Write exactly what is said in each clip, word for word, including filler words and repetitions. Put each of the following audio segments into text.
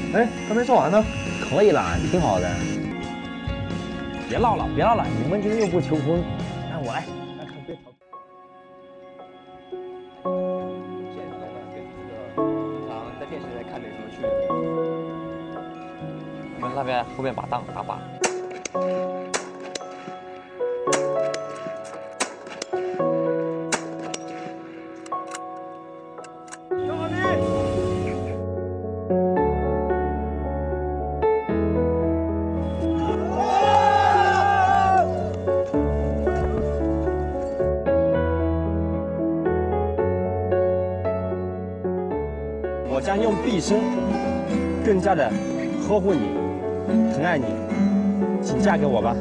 哎，还没说完呢。 可以啦，挺好的。别唠了，别唠了，你们今天又不求婚，让我来。别吵。 现实中呢，跟这个平常在电视里看没什么区别。我们那边后面把档打靶。 我将用毕生更加的呵护你，疼爱你，请嫁给我吧。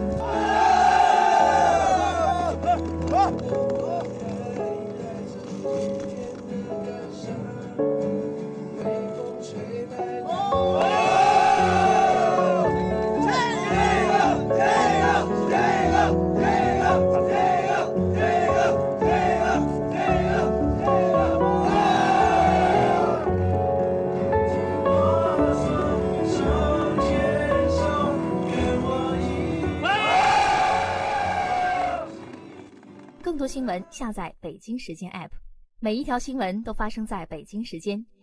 更多新闻下载北京时间 A P P， 每一条新闻都发生在北京时间。